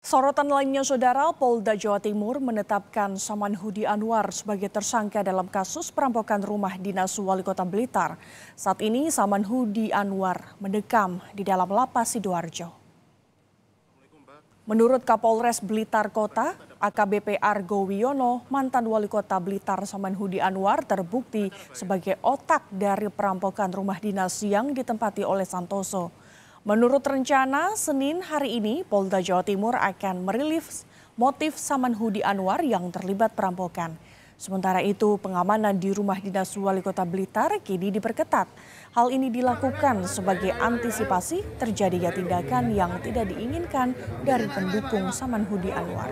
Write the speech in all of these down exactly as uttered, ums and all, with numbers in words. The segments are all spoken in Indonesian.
Sorotan lainnya, Saudara, Polda Jawa Timur menetapkan Samanhudi Anwar sebagai tersangka dalam kasus perampokan rumah dinas Wali Kota Blitar. Saat ini Samanhudi Anwar mendekam di dalam lapas Sidoarjo. Menurut Kapolres Blitar Kota, A K B P Argo Wiono, mantan Wali Kota Blitar Samanhudi Anwar terbukti sebagai otak dari perampokan rumah dinas yang ditempati oleh Santoso. Menurut rencana, Senin hari ini Polda Jawa Timur akan merilis motif Samanhudi Anwar yang terlibat perampokan. Sementara itu, pengamanan di rumah dinas Wali Kota Blitar kini diperketat. Hal ini dilakukan sebagai antisipasi terjadinya tindakan yang tidak diinginkan dari pendukung Samanhudi Anwar.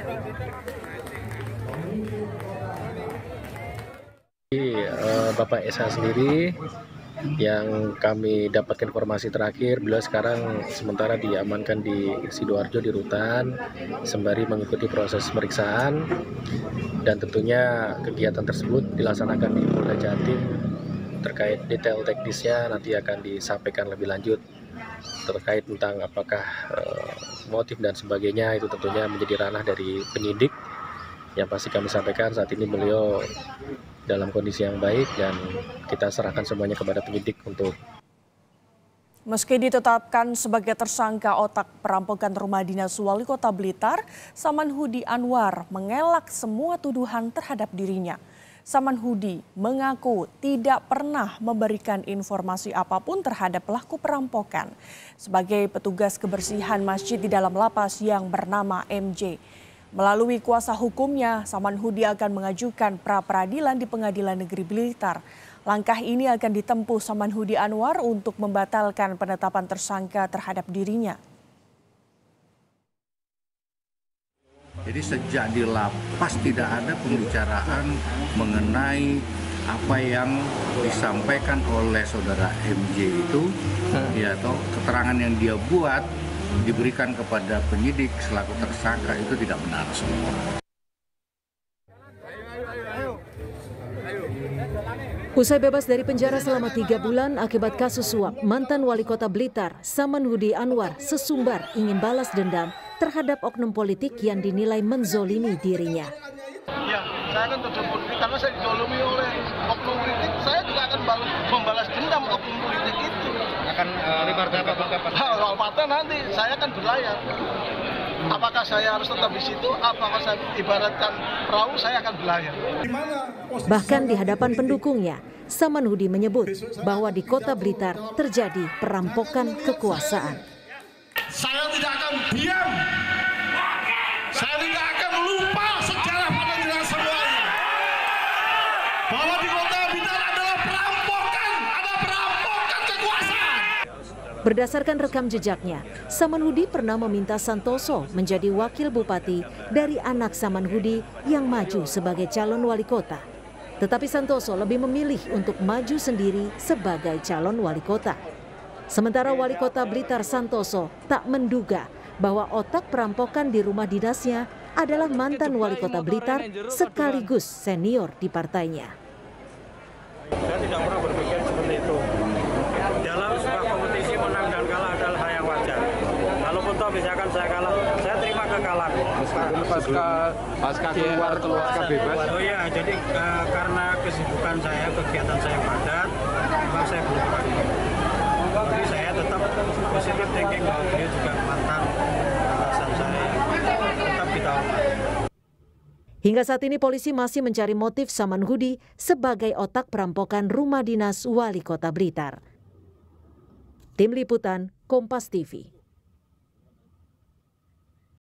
Bapak S H sendiri yang kami dapatkan informasi terakhir, beliau sekarang sementara diamankan di Sidoarjo di Rutan sembari mengikuti proses pemeriksaan, dan tentunya kegiatan tersebut dilaksanakan di Polda Jatim. Terkait detail teknisnya nanti akan disampaikan lebih lanjut terkait tentang apakah uh, motif dan sebagainya, itu tentunya menjadi ranah dari penyidik. Yang pasti kami sampaikan saat ini beliau dalam kondisi yang baik dan kita serahkan semuanya kepada penyidik untuk. Meski ditetapkan sebagai tersangka otak perampokan rumah dinas Wali Kota Blitar, Samanhudi Anwar mengelak semua tuduhan terhadap dirinya. Samanhudi mengaku tidak pernah memberikan informasi apapun terhadap pelaku perampokan. Sebagai petugas kebersihan masjid di dalam lapas yang bernama M J. Melalui kuasa hukumnya, Samanhudi akan mengajukan pra-peradilan di Pengadilan Negeri Blitar. Langkah ini akan ditempuh Samanhudi Anwar untuk membatalkan penetapan tersangka terhadap dirinya. Jadi sejak di lapas tidak ada pembicaraan mengenai apa yang disampaikan oleh saudara M J itu, hmm. ya atau keterangan yang dia buat diberikan kepada penyidik selaku tersangka itu tidak benar semua. Usai bebas dari penjara selama tiga bulan akibat kasus suap, mantan Wali Kota Blitar Samanhudi Anwar sesumbar ingin balas dendam terhadap oknum politik yang dinilai menzolimi dirinya. Ya, saya akan tuduh politik karena saya dizolimi oleh oknum politik. Saya juga akan membalas dendam oknum politik itu. Akan kalau partai nanti saya akan berlayar. Apakah saya harus tetap di situ? Apakah saya ibaratkan perahu, saya akan berlayar. Bahkan di hadapan pendukungnya, Samanhudi menyebut bahwa di Kota Blitar terjadi perampokan kekuasaan. Saya tidak akan diam. Saya tidak akan lupa sejarah pada diri semuanya. Bahwa di Kota Blitar adalah perampokan, ada perampokan kekuasaan. Berdasarkan rekam jejaknya, Samanhudi pernah meminta Santoso menjadi wakil bupati dari anak Samanhudi yang maju sebagai calon wali kota. Tetapi Santoso lebih memilih untuk maju sendiri sebagai calon wali kota. Sementara Wali Kota Blitar Santoso tak menduga bahwa otak perampokan di rumah dinasnya adalah mantan Wali Kota Blitar sekaligus senior di partainya. Saya tidak pernah berpikir seperti itu. Dalam sebuah kompetisi menang dan kalah adalah hal yang wajar. Kalaupun toh misalkan saya kalah, saya terima kekalahan. Pasca pasca keluar keluar bebas. Oh iya, jadi uh, karena kesibukan saya, kegiatan saya padat, memang saya belum pernah. Jadi saya tetap positif thinking bahwa beliau juga mantan atasan saya, tetap kita hormati. Hingga saat ini polisi masih mencari motif Samanhudi sebagai otak perampokan rumah dinas Wali Kota Blitar. Tim Liputan, Kompas T V.